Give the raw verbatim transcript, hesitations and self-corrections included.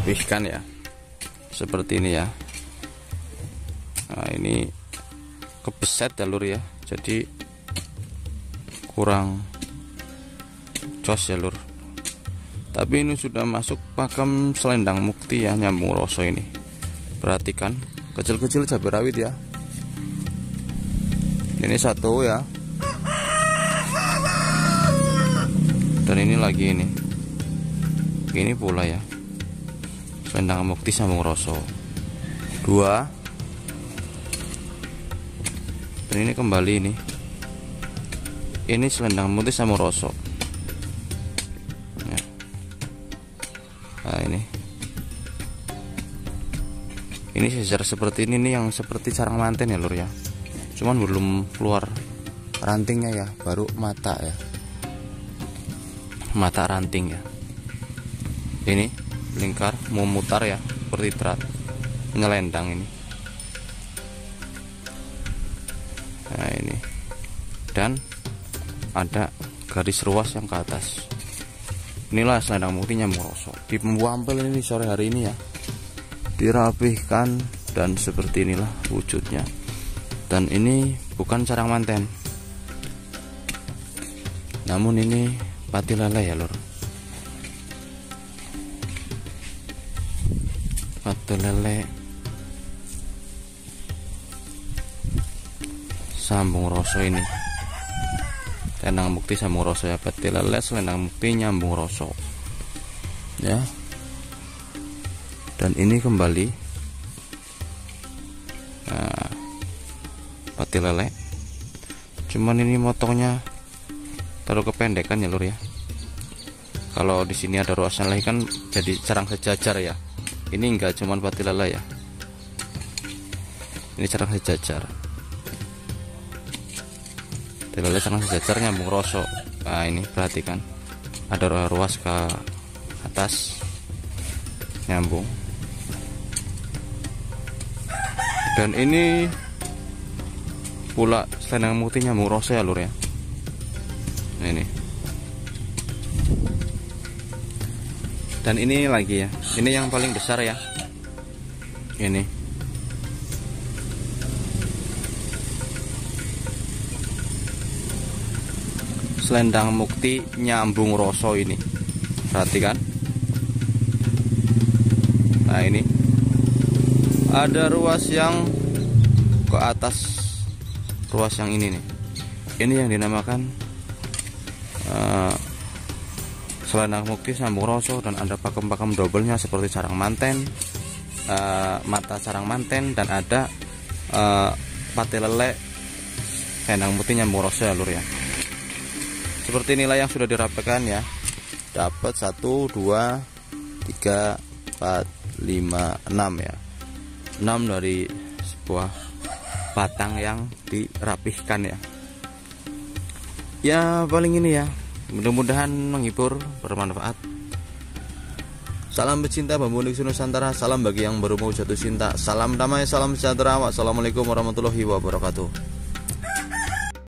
dirapihkan ya, seperti ini ya. Nah ini kebeset ya lur ya, jadi kurang jos ya lur. Tapi ini sudah masuk pakem selendang mukti ya, nyambung roso ini. Perhatikan kecil-kecil cabai rawit ya. Ini satu ya, dan ini lagi ini ini pula ya, selendang mukti sambung roso dua, dan ini kembali ini ini selendang mukti sambung roso ya. Nah ini ini sejar seperti ini nih, yang seperti sarang manten ya lur ya, cuman belum keluar rantingnya ya, baru mata ya, mata ranting ya. Ini lingkar memutar ya, seperti terat nyelendang ini. Nah ini, dan ada garis ruas yang ke atas. Inilah selendang mukti nyambung roso di Pembuampel ini sore hari ini ya, dirapihkan dan seperti inilah wujudnya. Dan ini bukan sarang manten, namun ini pati lele ya lur, pati lele sambung roso ini, selendang mukti sambung roso ya, pati lele selendang mukti nyambung roso ya. Dan ini kembali nah, pati lele, cuman ini motongnya terlalu kependekan ya lur ya. Kalau di sini ada ruasnya lagi kan jadi sarang sejajar ya. Ini enggak, cuman pati lele ya, ini sarang sejajar. Pati lele sarang sejajar nyambung roso. Nah ini perhatikan, ada ruas ke atas nyambung. Dan ini pula selendang mukti nyambung roso ya lur ya. Nah, ini dan ini lagi ya, ini yang paling besar ya, ini selendang mukti nyambung roso ini, perhatikan. Nah ini ada ruas yang ke atas, ruas yang ini nih, ini yang dinamakan uh, selendang mukti sambung roso, dan ada pakem-pakem doublenya seperti sarang manten, uh, mata sarang manten, dan ada uh, pati lele selendang mukti nyambung roso ya lur ya. Seperti inilah yang sudah dirapihkan ya. Dapat satu, dua, tiga, empat, lima, enam ya, enam dari sebuah batang yang dirapihkan ya. Ya paling ini ya, mudah-mudahan menghibur, bermanfaat. Salam pecinta bambu unik Nusantara, salam bagi yang baru mau jatuh cinta, salam damai, salam sejahtera, wassalamualaikum warahmatullahi wabarakatuh.